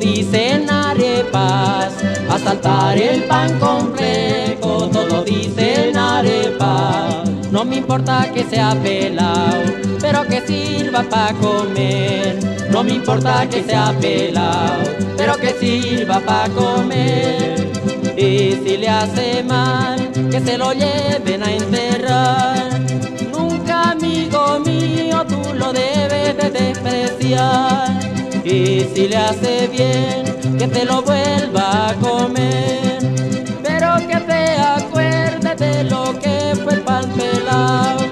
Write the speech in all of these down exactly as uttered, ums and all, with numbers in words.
dicen arepas, a saltar el pan complejo, todo dicen arepas. No me importa que sea pelao, pero que sirva pa' comer. No me importa que sea pelao, pero que sirva pa' comer. Y si le hace mal, que se lo lleven a enterrar. Nunca, amigo mío, tú lo debes de despreciar. Y si le hace bien, que te lo vuelva a comer. Pero que te acuerdes de lo que fue el pan pelao.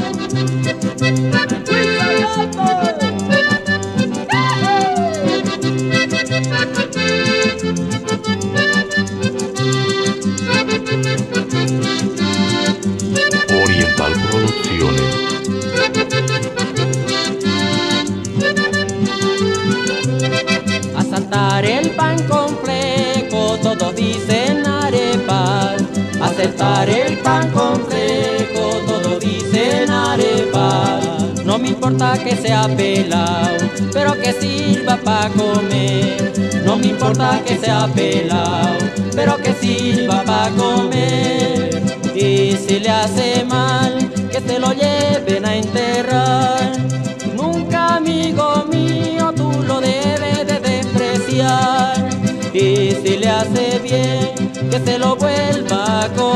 Oriental Producciones. A saltar el pan complejo, todos dicen arepas. A saltar el pan complejo, todos dicen arepas. No me importa que sea pelao, pero que sirva pa' comer. No me importa que sea pelao, pero que sirva pa' comer. Y si le hace mal, que se lo lleven a enterrar. Nunca, amigo mío, tú lo debes de despreciar. Y si le hace bien, que se lo vuelva a comer.